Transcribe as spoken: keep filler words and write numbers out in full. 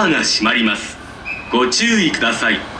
アが閉まります。ご注意ください。